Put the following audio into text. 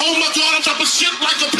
Oh my God, I'm dropping shit like a